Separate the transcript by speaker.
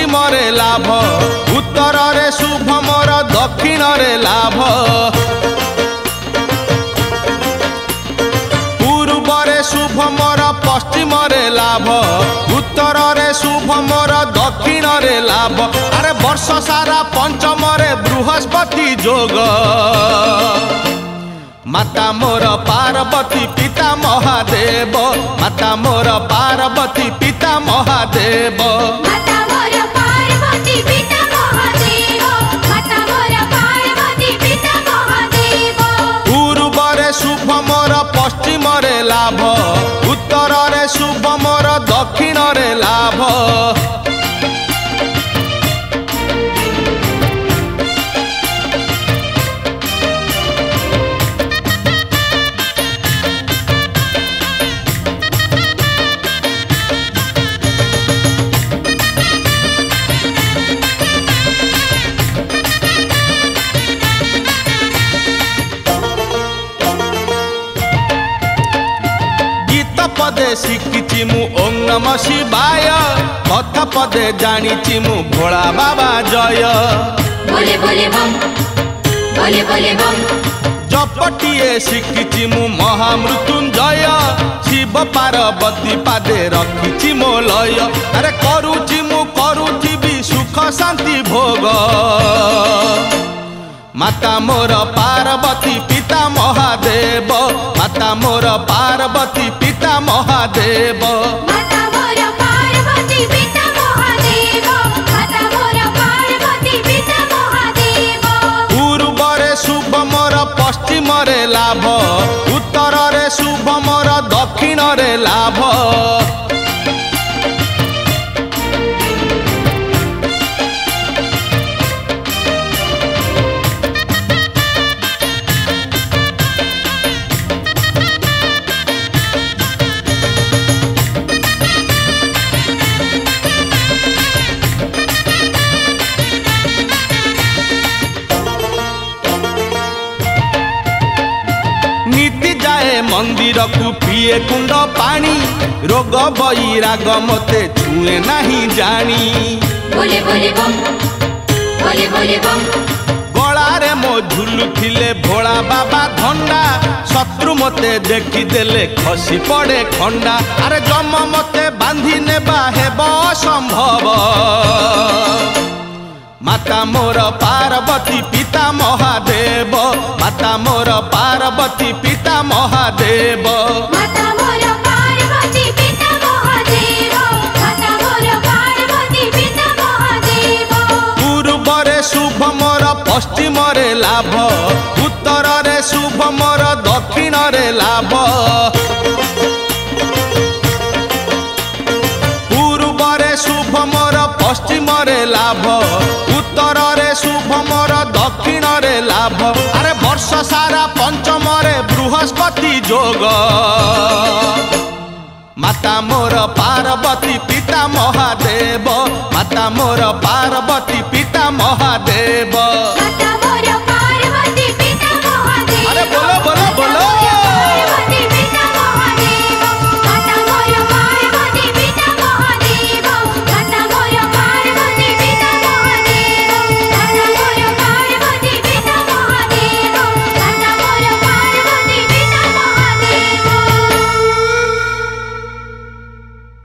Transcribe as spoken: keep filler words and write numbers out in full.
Speaker 1: पश्चिम रे लाभ उत्तर रे शुभ मोर दक्षिण रे लाभ पूर्व रे शुभ मोर पश्चिम रे लाभ उत्तर रे शुभ मोर दक्षिण रे लाभ अरे वर्ष सारा पंचम रे बृहस्पति जोग माता मोर पार्वती पिता महादेव माता मोर पार्वती पिता महादेव
Speaker 2: माता मोर पार्वती पिता महादेव माता मोर पार्वती पिता महादेव
Speaker 1: पूर्व रे शुभ मोर पश्चिम रे लाभ उत्तर रे शुभ मोर दक्षिण रे लाभ पदे शिखिची मु ओम नमः शिवाय कथा पदे जानिची मु भोला बाबा जय
Speaker 2: बोले बोले बम बोले बोले बम
Speaker 1: जपटिए शिखिची मु महामृत्युंजय शिव पार्वती पादे रखिची मो लय अरे करूची मु करूची भी सुख शांति भोग माता मोर पार्वती पिता महादेव माता मोर पार्वती पिता महादेव
Speaker 2: माता मोर पार्वती पिता महादेव माता मोर पार्वती पिता महादेव
Speaker 1: पूर्व रे शुभ मोर पश्चिम रे लाभ उत्तर रे शुभ मोर दक्षिण रे लाभ मंदिर को पिए कुंड पानी रोग बैराग मते छुए नहीं जानी
Speaker 2: बोले बोले बम बोले बोले बम
Speaker 1: गलारे मो झुलुथिले भोला बाबा धंडा शत्रु मते देखी देले खसी पड़े खंडा अरे जम मते बांधी नेबा हेबो संभव माता मोर पार्वती पिता महादेव माता मोर पार्वती पिता महादेव
Speaker 2: माता मोर पार्वती पिता महादेव माता मोर पार्वती पिता महादेव
Speaker 1: पूर्व रे शुभ मोर पश्चिम रे लाभ उत्तर रे शुभ मोर दक्षिण रे लाभ पूर्व रे शुभ मोर पश्चिम रे लाभ उत्तर रे शुभ मोर दक्षिण रे लाभ अरे वर्ष सारा पंचम रे बृहस्पति जोग माता मोर पार्वती पिता महादेव माता मोर पार्वती पिता महादेव।